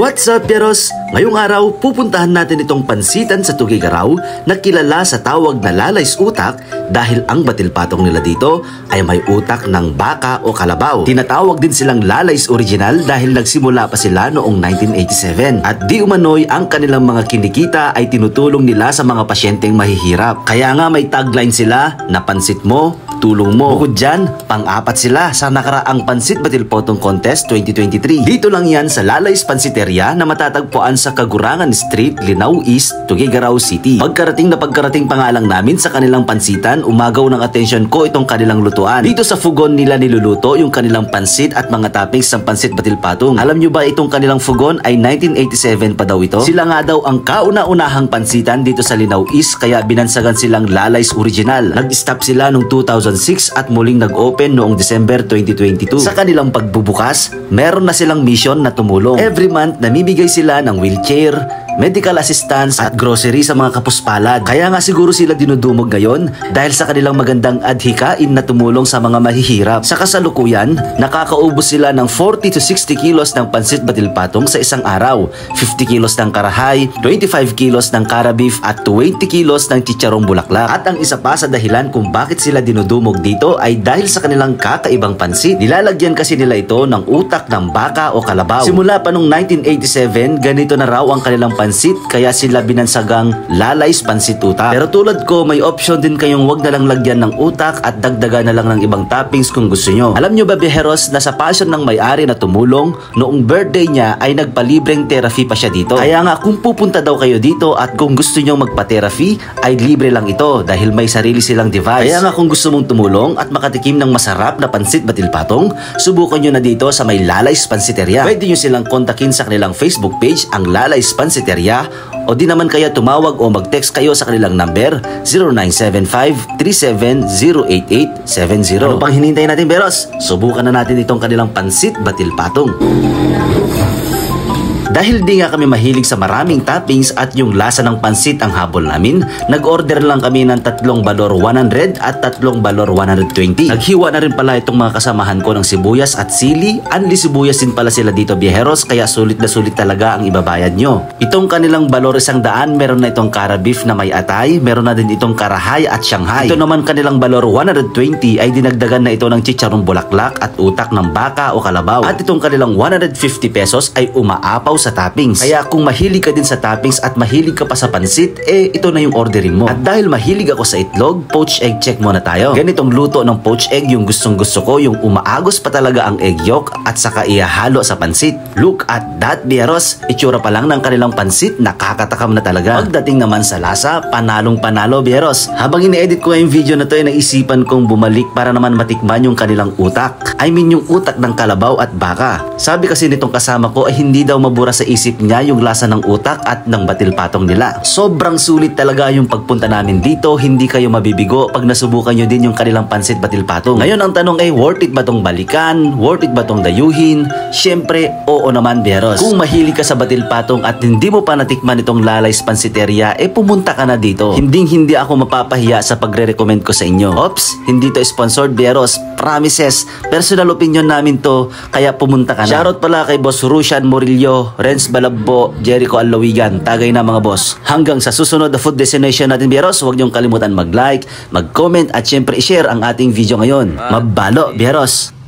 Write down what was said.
What's up, Pieros? Ngayong araw, pupuntahan natin itong pansitan sa Tugigaraw na kilala sa tawag na Lalays Utak dahil ang batil-patong nila dito ay may utak ng baka o kalabaw. Tinatawag din silang Lalays Original dahil nagsimula pa sila noong 1987 at di umano'y ang kanilang mga kinikita ay tinutulong nila sa mga pasyenteng mahihirap. Kaya nga may tagline sila na pansit mo, tulong mo. Bukod dyan, pang-apat sila sa nakaraang Pansit Batil Potong Contest 2023. Dito lang yan sa Lalays Pansiteria na matatagpuan sa Kagurangan Street, Linao East, Tugigaraw City. Pagkarating pa nga lang namin sa kanilang pansitan, umagaw ng atensyon ko itong kanilang lutuan. Dito sa fugon nila niluluto yung kanilang pansit at mga toppings ng Pansit Batil Patong. Alam nyo ba itong kanilang fugon ay 1987 pa daw ito? Sila nga daw ang kauna-unahang pansitan dito sa Linao East kaya binansagan silang Lalays Original. Nag-stop sila noong 2006 at muling nag-open noong December 2022. Sa kanilang pagbubukas, meron na silang mission na tumulong. Every month, namibigay sila ng wheelchair, medical assistance at grocery sa mga kapuspalad. Kaya nga siguro sila dinudumog ngayon dahil sa kanilang magandang adhikain na tumulong sa mga mahihirap. Sa kasalukuyan, nakakaubos sila ng 40 to 60 kilos ng Pansit Batil Patong sa isang araw, 50 kilos ng karahay, 25 kilos ng kara beef at 20 kilos ng chicharong bulaklak. At ang isa pa sa dahilan kung bakit sila dinudumog dito ay dahil sa kanilang kakaibang pansit. Nilalagyan kasi nila ito ng utak ng baka o kalabaw. Simula pa noong 1987, ganito na raw ang kanilang pansit kaya sila binansagang Lalays Pansit Utak. Pero tulad ko, may option din kayong wag na lang lagyan ng utak at dagdagan na lang ng ibang toppings kung gusto nyo. Alam nyo ba, Biheros, na sa passion ng may-ari na tumulong, noong birthday niya ay nagpalibreng therapy pa siya dito. Kaya nga kung pupunta daw kayo dito at kung gusto nyo magpa-therapy ay libre lang ito dahil may sarili silang device. Kaya nga kung gusto mong tumulong at makatikim ng masarap na Pansit Batil Patong, subukan nyo na dito sa may Lalays Pansiteria. Pwede nyo silang kontakin sa kanilang Facebook page, ang Lalays Pansiteria, o di naman kaya tumawag o mag-text kayo sa kanilang number 0975-37-08870. Ano pang hinintay natin, Beros? Subukan na natin itong kanilang Pansit Batil Patong. Dahil di nga kami mahilig sa maraming toppings at yung lasa ng pansit ang habol namin, nag-order lang kami ng 3 balor 100 at 3 balor 120. Naghiwa na rin pala itong mga kasamahan ko ng sibuyas at sili. Anli sibuyas din pala sila dito, Biheros, kaya sulit na sulit talaga ang ibabayad nyo. Itong kanilang balor 100, meron na itong kara beef na may atay, meron na din itong karahay at shanghai. Ito naman kanilang balor 120 ay dinagdagan na ito ng chicharong bulaklak at utak ng baka o kalabaw. At itong kanilang 150 pesos ay umaapaw sa toppings. Kaya kung mahilig ka din sa toppings at mahilig ka pa sa pansit, ito na yung ordering mo. At dahil mahilig ako sa itlog, poached egg check muna tayo. Ganitong luto ng poached egg yung gustong gusto ko, yung umaagos pa talaga ang egg yolk at saka ihahalo sa pansit. Look at that, Biheros. Itsura pa lang ng kanilang pansit, nakakatakam na talaga. Pagdating naman sa lasa, panalong panalo, Biheros. Habang ine-edit ko yung video na to, naisipan kong bumalik para naman matikman yung kanilang utak. I mean yung utak ng kalabaw at baka. Sabi kasi nitong kasama ko ay hindi daw mabura sa isip niya yung lasa ng utak at ng batil patong nila. Sobrang sulit talaga yung pagpunta namin dito, hindi kayo mabibigo pag nasubukan nyo din yung kanilang Pansit Batil Patong. Ngayon ang tanong ay worth it ba tong balikan? Worth it ba tong dayuhin? Syempre, oo naman, Biheros. Kung mahilig ka sa batil patong at hindi mo pa natikman itong Lalays Pansiteria, pumunta ka na dito. Hindi ako mapapahiya sa pagre-recommend ko sa inyo. Ops, hindi to sponsored, Biheros. Promises, personal opinion namin to, kaya pumunta ka na. Shoutout pala kay Boss Rusian Morillo, Renz Balabbo, Jericho Alawigan, tagay na mga boss. Hanggang sa susunod na food destination natin, Biheros, huwag niyong kalimutan mag-like, mag-comment at syempre i-share ang ating video ngayon. Mabalo, Biheros!